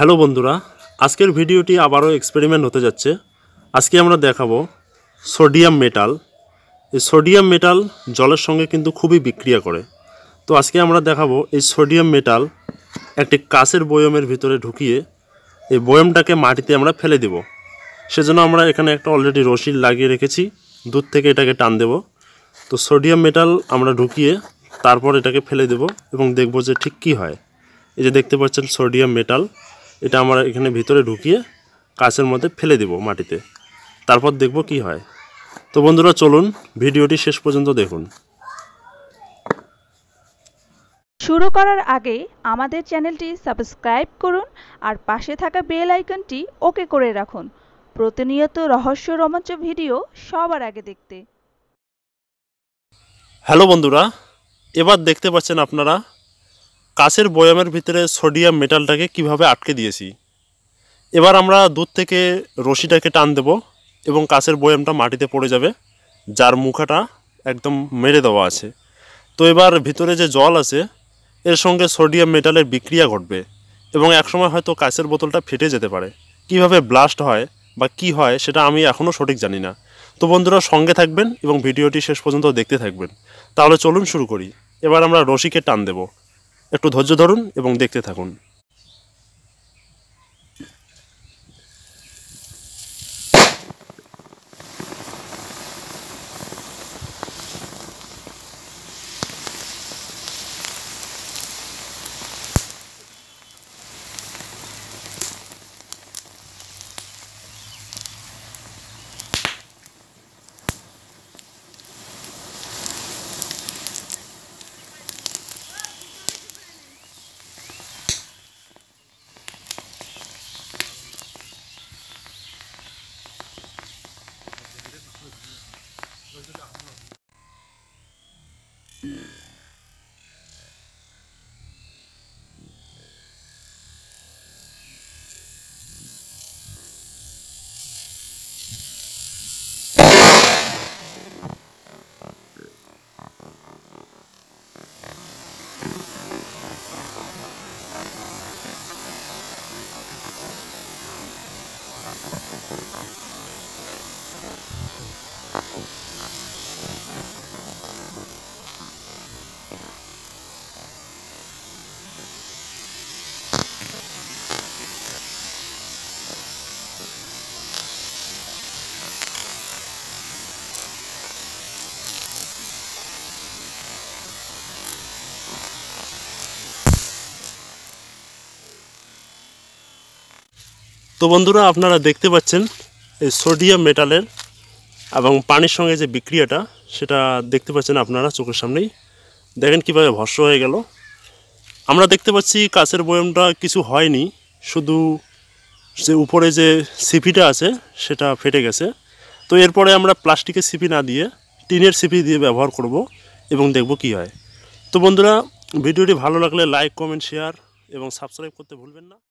Hello বন্ধুরা, আজকের ভিডিওটি আবারও এক্সপেরিমেন্ট হতে যাচ্ছে। আজকে আমরা দেখাবো সোডিয়াম মেটাল। এই সোডিয়াম মেটাল জলের সঙ্গে কিন্তু খুবই বিক্রিয়া করে। তো আজকে আমরা দেখাবো এই সোডিয়াম মেটাল একটি কাচের বয়মের ভিতরে ঢুকিয়ে এই বয়মটাকে মাটিতে আমরা ফেলে দেব। সেজন্য আমরা এখানে একটা অলরেডি রশি লাগিয়ে রেখেছি, দূর থেকে এটাকে টান দেব। তো সোডিয়াম মেটাল আমরা ঢুকিয়ে তারপর এটাকে ফেলে দেব এবং দেখব যে ঠিক কী হয়। এই যে দেখতে পাচ্ছেন সোডিয়াম মেটাল, এটা আমরা এখানে ভিতরে ঢুকিয়ে কাচের মধ্যে ফেলে দেব মাটিতে, তারপর দেখব কি হয়। তো বন্ধুরা চলুন ভিডিওটি শেষ পর্যন্ত দেখুন। শুরু করার আগে আমাদের চ্যানেলটি সাবস্ক্রাইব করুন আর পাশে থাকা বেল আইকনটি ওকে করে রাখুন প্রতিনিয়ত রহস্য রোমাঞ্চ ভিডিও সবার আগে দেখতে। হ্যালো বন্ধুরা, এবার দেখতে পাচ্ছেন আপনারা কাচের বয়ামের ভিতরে সোডিয়াম মেটালটাকে কিভাবে আটকে দিয়েছি। এবার আমরা দূর থেকে রশিটাকে টান দেব এবং কাচের বয়ামটা মাটিতে পড়ে যাবে, যার মুখাটা একদম মেরে দেওয়া আছে। তো এবার ভিতরে যে জল আছে এর সঙ্গে সোডিয়াম মেটালের বিক্রিয়া ঘটবে এবং একসময় হয়তো কাচের বোতলটা ফেটে যেতে পারে। কিভাবে ব্লাস্ট হয় বা কি হয় সেটা আমি এখনও সঠিক জানি না। তো বন্ধুরা সঙ্গে থাকবেন এবং ভিডিওটি শেষ পর্যন্ত দেখতে থাকবেন। তাহলে চলুন শুরু করি। এবার আমরা রশিকে টান দেব, একটু ধৈর্য ধরুন এবং দেখতে থাকুন। তো বন্ধুরা আপনারা দেখতে পাচ্ছেন এই সোডিয়াম মেটালের এবং পানির সঙ্গে যে বিক্রিয়াটা সেটা দেখতে পাচ্ছেন আপনারা চোখের সামনেই। দেখেন কীভাবে ভস্ম হয়ে গেল। আমরা দেখতে পাচ্ছি কাচের বয়ামটা কিছু হয়নি, শুধু যে উপরে যে সিপিটা আছে সেটা ফেটে গেছে। তো এরপরে আমরা প্লাস্টিকের সিপি না দিয়ে টিনের সিপি দিয়ে ব্যবহার করব এবং দেখব কি হয়। তো বন্ধুরা ভিডিওটি ভালো লাগলে লাইক, কমেন্ট, শেয়ার এবং সাবস্ক্রাইব করতে ভুলবেন না।